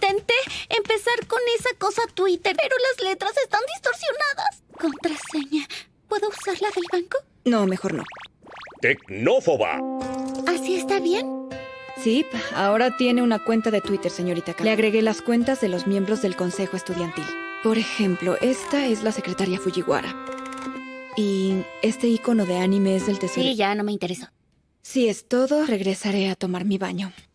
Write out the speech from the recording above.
Intenté empezar con esa cosa Twitter, pero las letras están distorsionadas. Contraseña. ¿Puedo usar la del banco? No, mejor no. ¡Tecnófoba! ¿Así está bien? Sí, ahora tiene una cuenta de Twitter, señorita K. Le agregué las cuentas de los miembros del consejo estudiantil. Por ejemplo, esta es la secretaria Fujiwara. Y este icono de anime es del tesoro. Sí, ya no me interesó. Si es todo, regresaré a tomar mi baño.